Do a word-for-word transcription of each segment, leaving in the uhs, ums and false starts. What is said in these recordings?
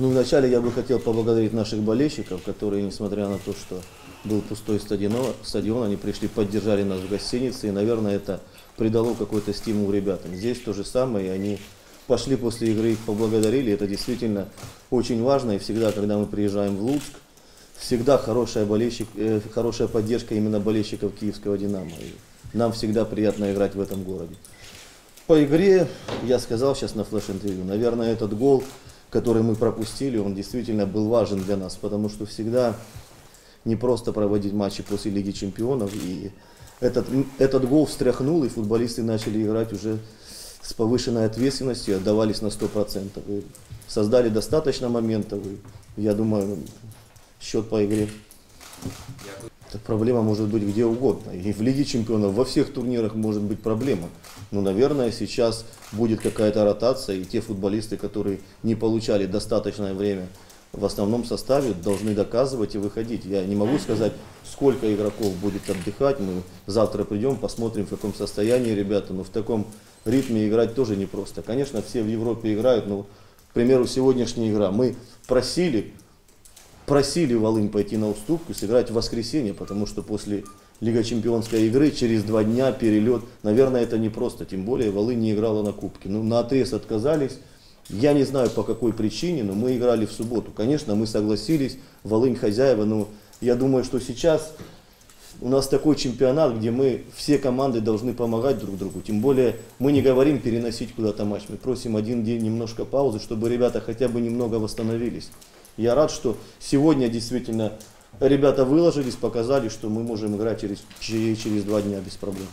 Ну, вначале я бы хотел поблагодарить наших болельщиков, которые, несмотря на то, что был пустой стадион, стадион, они пришли, поддержали нас в гостинице, и, наверное, это придало какой-то стимул ребятам. Здесь то же самое, и они пошли после игры, их поблагодарили, это действительно очень важно, и всегда, когда мы приезжаем в Луцк, всегда хорошая, болельщик, э, хорошая поддержка именно болельщиков киевского «Динамо», и нам всегда приятно играть в этом городе. По игре, я сказал сейчас на флеш-интервью, наверное, этот гол, который мы пропустили, он действительно был важен для нас, потому что всегда не просто проводить матчи после Лиги Чемпионов, и этот, этот гол встряхнул, и футболисты начали играть уже с повышенной ответственностью, отдавались на сто процентов, и создали достаточно моментов, и я думаю, счет по игре. Эта проблема может быть где угодно. И в Лиге Чемпионов, во всех турнирах может быть проблема. Но, наверное, сейчас будет какая-то ротация, и те футболисты, которые не получали достаточное время в основном составе, должны доказывать и выходить. Я не могу сказать, сколько игроков будет отдыхать. Мы завтра придем, посмотрим, в каком состоянии ребята. Но в таком ритме играть тоже непросто. Конечно, все в Европе играют, но, к примеру, сегодняшняя игра. Мы просили... Просили Волынь пойти на уступку, сыграть в воскресенье, потому что после Лига Чемпионской игры через два дня перелет, наверное, это непросто, тем более Волынь не играла на Кубке. Ну, наотрез отказались, я не знаю по какой причине, но мы играли в субботу. Конечно, мы согласились, Волынь хозяева, но я думаю, что сейчас у нас такой чемпионат, где мы, все команды должны помогать друг другу. Тем более мы не говорим переносить куда-то матч, мы просим один день немножко паузы, чтобы ребята хотя бы немного восстановились. Я рад, что сегодня действительно ребята выложились, показали, что мы можем играть через, через два дня без проблем.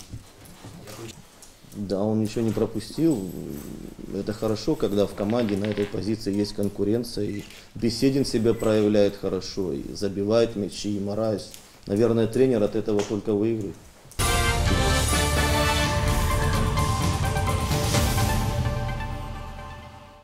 Да, он ничего не пропустил. Это хорошо, когда в команде на этой позиции есть конкуренция. И Беседин себя проявляет хорошо, и забивает мячи, и Мораес. Наверное, тренер от этого только выиграет.